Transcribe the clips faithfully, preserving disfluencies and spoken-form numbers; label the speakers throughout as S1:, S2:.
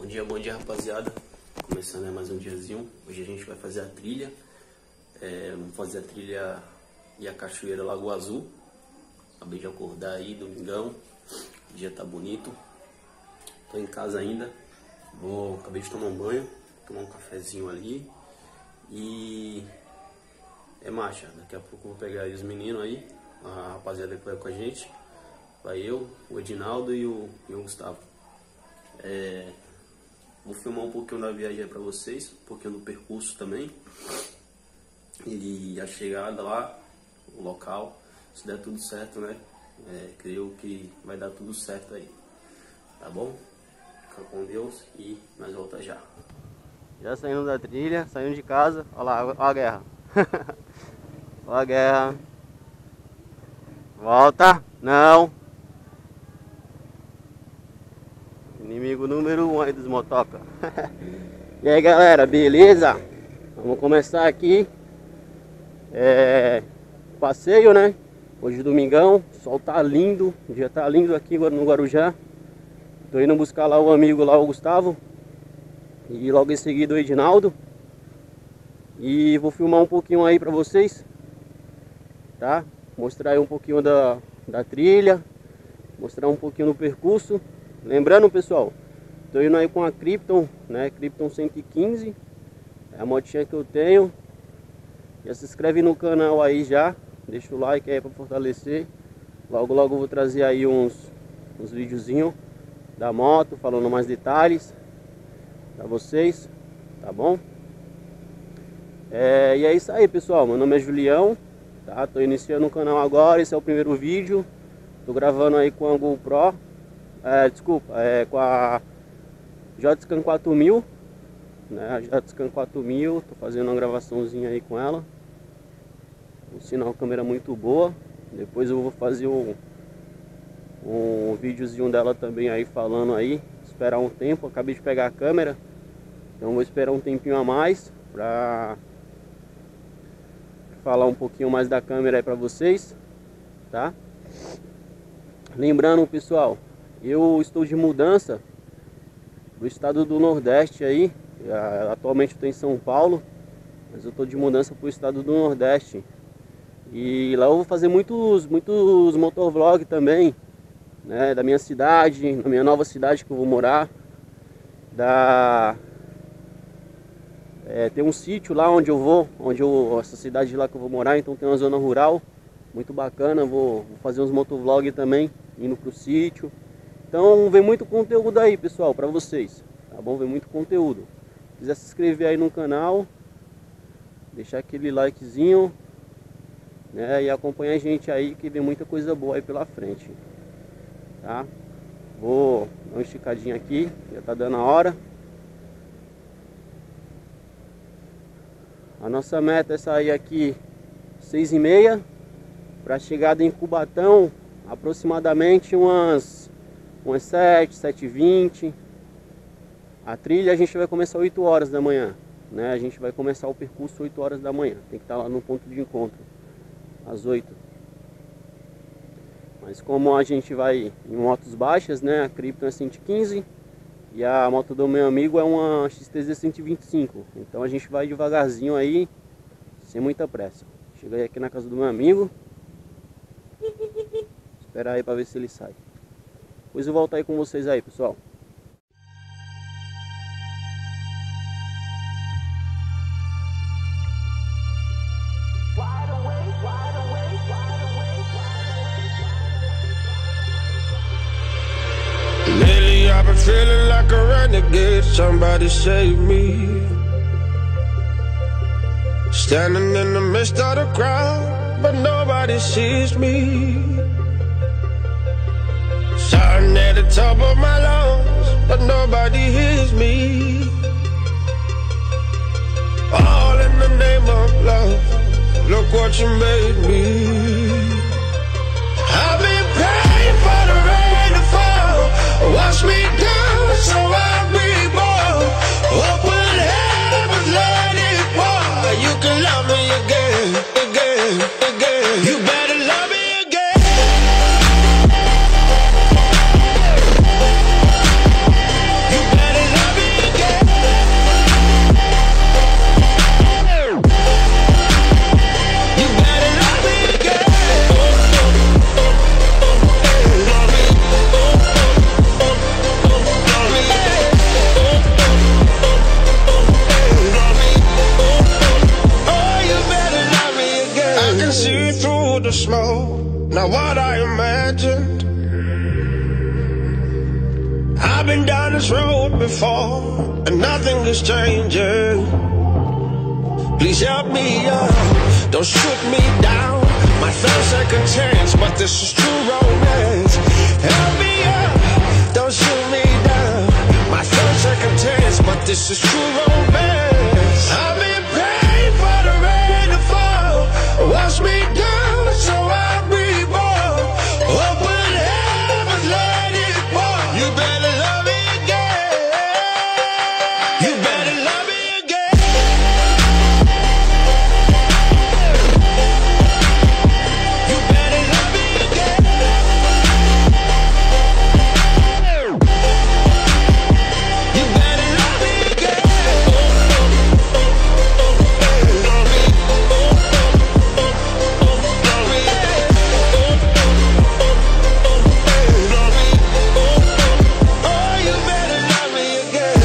S1: dia, bom dia, rapaziada. Começando aí mais um diazinho. Hoje a gente vai fazer a trilha. É, vamos fazer a trilha e a cachoeira Lagoa Azul. Acabei de acordar aí, domingão. O dia tá bonito. Tô em casa ainda. Vou, acabei de tomar um banho, tomar um cafezinho ali. E é marcha. Daqui a pouco eu vou pegar aí os meninos aí, a rapaziada que vai com a gente. Vai eu, o Edinaldo e o, e o Gustavo. É, vou filmar um pouquinho da viagem para vocês, um pouquinho do percurso também. E a chegada lá, o local, se der tudo certo, né? É, creio que vai dar tudo certo aí. Tá bom? Fica com Deus e nós volta já. Já saindo da trilha, saindo de casa. Olha lá, olha a guerra. Olha a guerra. Volta. Não. Inimigo número um aí dos motoca. E aí, galera, beleza? Vamos começar aqui. É, passeio, né? Hoje domingão, o sol tá lindo, o dia tá lindo aqui no Guarujá. Tô indo buscar lá o amigo lá, o Gustavo. E logo em seguida o Edinaldo. E vou filmar um pouquinho aí pra vocês, tá? Mostrar aí um pouquinho da, da trilha, mostrar um pouquinho do percurso. Lembrando, pessoal, tô indo aí com a Krypton, né? Krypton cento e quinze. É a motinha que eu tenho. Já se inscreve no canal aí já. Deixa o like aí pra fortalecer. Logo, logo eu vou trazer aí uns, uns videozinhos da moto, falando mais detalhes pra vocês, tá bom? É, e é isso aí, pessoal. Meu nome é Julião, tá? Tô iniciando o canal agora, esse é o primeiro vídeo. Tô gravando aí com a GoPro. É, desculpa, é com a Jotscan quatro mil, né? A Jotscan quatro mil, tô fazendo uma gravaçãozinha aí com ela. Um sinal câmera muito boa. Depois eu vou fazer um, um videozinho dela também aí falando aí. Esperar um tempo, acabei de pegar a câmera, então vou esperar um tempinho a mais pra falar um pouquinho mais da câmera aí pra vocês, tá? Lembrando, pessoal, eu estou de mudança do estado do Nordeste aí. Atualmente eu estou em São Paulo, mas eu estou de mudança para o estado do Nordeste. E lá eu vou fazer muitos, muitos motovlog também, né, da minha cidade, na minha nova cidade que eu vou morar. Da... É, tem um sítio lá onde eu vou, onde eu, essa cidade lá que eu vou morar, então tem uma zona rural muito bacana. Vou, vou fazer uns motovlog também, indo pro sítio. Então vem muito conteúdo aí, pessoal, pra vocês, tá bom? Vem muito conteúdo. Se quiser se inscrever aí no canal, deixar aquele likezinho, né? E acompanhar a gente aí, que vem muita coisa boa aí pela frente, tá? Vou dar uma esticadinha aqui, já tá dando a hora. A nossa meta é sair aqui seis e meia, para chegada em Cubatão aproximadamente umas umas sete, sete e vinte. A trilha a gente vai começar oito horas da manhã, né? A gente vai começar o percurso oito horas da manhã. Tem que estar lá no ponto de encontro às oito. Mas como a gente vai em motos baixas, né? A Krypton é cento e quinze e a moto do meu amigo é uma X T Z cento e vinte e cinco. Então a gente vai devagarzinho aí, sem muita pressa. Cheguei aqui na casa do meu amigo. Esperar aí para ver se ele sai. Depois eu volto aí com vocês aí, pessoal.
S2: Lately I've been feeling like a renegade. Somebody save me. Standing in the midst of the crowd, but nobody sees me. Shouting at the top of my lungs, but nobody hears me. All in the name of love, look what you made me. I've been praying for the rain to fall, wash me down so I'll be born. Open heavens, let it pour. You can love me again, again, again. You better love me. You better love me smoke, not what I imagined. I've been down this road before, and nothing is changing. Please help me up, don't shoot me down. My third second chance, but this is true romance. Help me up, don't shoot me down. My third second chance, but this is true romance. I've been praying for the rain to fall, wash me down so I reborn. Open heavens, let it pour. You better love me again. You better love me again. You better love me again. You better love me again. Oh, you better love me again.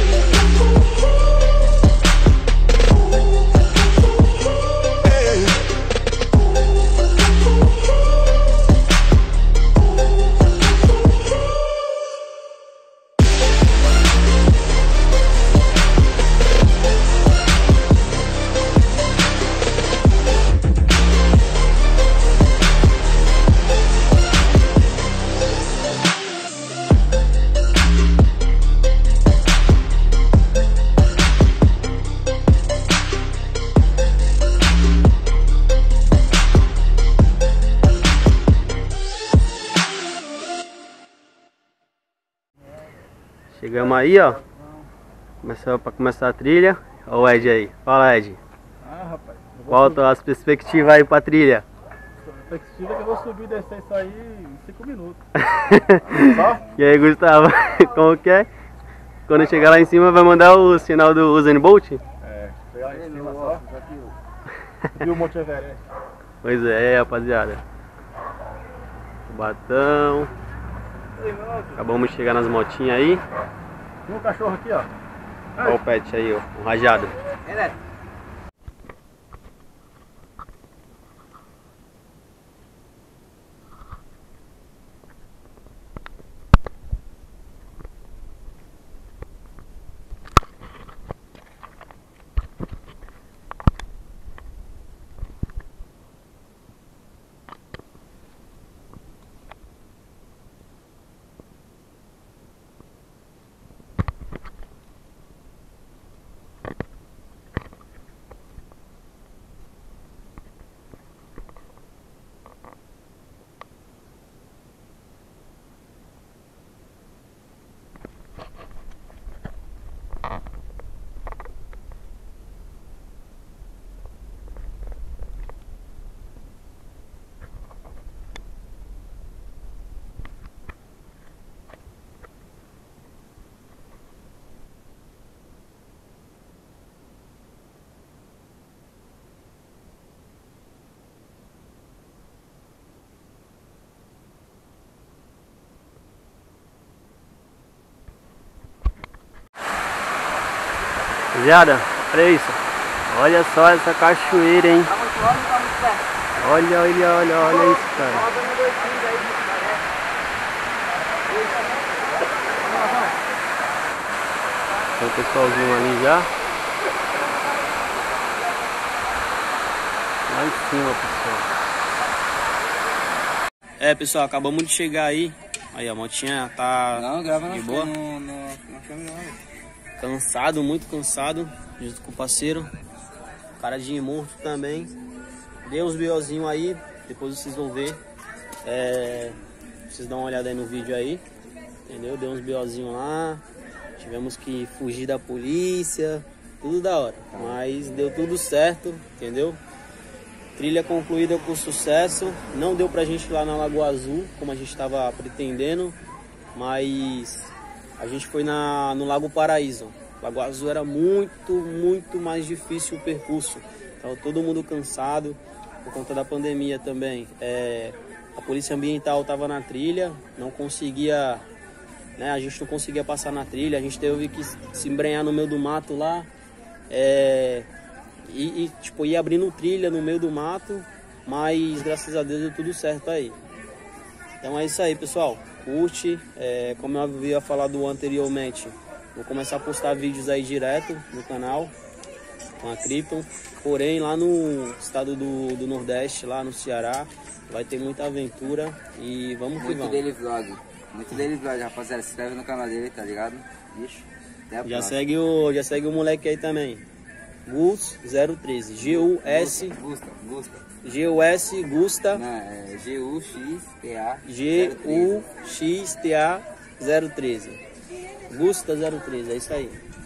S1: Chegamos aí, ó. Começou pra começar a trilha. Olha o Ed aí. Fala, Ed.
S3: Ah, rapaz.
S1: Qual as perspectivas aí pra trilha?
S3: A perspectiva é que eu vou subir e descer isso aí em cinco minutos. Só?
S1: E aí, Gustavo? Como que é? Quando chegar lá em cima vai mandar o sinal do Usain Bolt?
S3: É, pegar lá em cima só. Viu o Monte Everest?
S1: Pois é, rapaziada. Cubatão. Acabamos de chegar nas motinhas aí.
S3: Tem um cachorro aqui, ó.
S1: Olha o pet aí, ó. Um rajado. Rapaziada, olha isso. Olha só essa cachoeira, hein?
S4: Tá muito longe, tá muito perto.
S1: Olha, olha, olha, olha isso, cara. Tem o pessoalzinho ali já. Lá em cima, pessoal. É, pessoal, acabamos de chegar aí. Aí a motinha tá
S4: Não, grava
S1: de
S4: no,
S1: boa.
S4: no, no, no filme não.
S1: Cansado, muito cansado, junto com o parceiro. Cara de morto também. Dei uns biozinhos aí, depois vocês vão ver. É, vocês dão uma olhada aí no vídeo aí. Entendeu? Dei uns biozinhos lá. Tivemos que fugir da polícia. Tudo da hora. Mas deu tudo certo, entendeu? Trilha concluída com sucesso. Não deu pra gente ir lá na Lagoa Azul, como a gente estava pretendendo. Mas a gente foi na, no Lago Paraíso. Lagoa Azul era muito, muito mais difícil o percurso. Tava todo mundo cansado por conta da pandemia também. É, a polícia ambiental estava na trilha, não conseguia, né, a gente não conseguia passar na trilha. A gente teve que se embrenhar no meio do mato lá. É, e, e tipo, ir abrindo trilha no meio do mato mas graças a Deus deu tudo certo aí. Então é isso aí, pessoal. Curte, é, como eu havia falado anteriormente, vou começar a postar vídeos aí direto no canal com a Krypton. Porém, lá no estado do, do Nordeste, lá no Ceará, vai ter muita aventura e vamos que
S4: Muito
S1: vamos.
S4: dele vlog. Muito dele vlog, rapaziada. Se inscreve no canal dele, tá ligado? Bicho. Até a
S1: Já
S4: próxima.
S1: segue, o, já segue o moleque aí também. Gus zero treze. G U S
S4: Gusta, Gusta.
S1: G U S Gusta.
S4: Não, é G U X T A.
S1: G U X T A zero treze. Gusta zero treze, é isso aí.